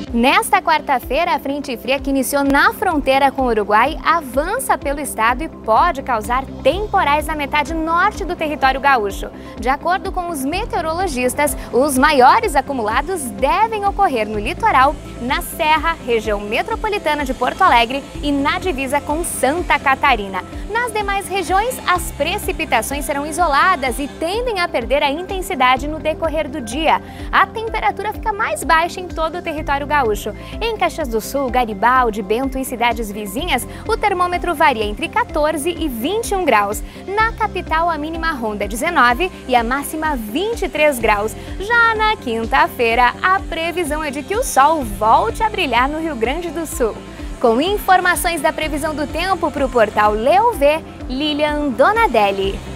Nesta quarta-feira, a frente fria que iniciou na fronteira com o Uruguai avança pelo estado e pode causar temporais na metade norte do território gaúcho. De acordo com os meteorologistas, os maiores acumulados devem ocorrer no litoral, na Serra, região metropolitana de Porto Alegre e na divisa com Santa Catarina. Nas demais regiões, as precipitações serão isoladas e tendem a perder a intensidade no decorrer do dia. A temperatura fica mais baixa em todo o território gaúcho. Em Caxias do Sul, Garibaldi, Bento e cidades vizinhas, o termômetro varia entre 14 e 21 graus. Na capital, a mínima ronda 19 e a máxima 23 graus. Já na quinta-feira, a previsão é de que o sol volte a brilhar no Rio Grande do Sul. Com informações da previsão do tempo para o portal Leo V, Lilian Donadelli.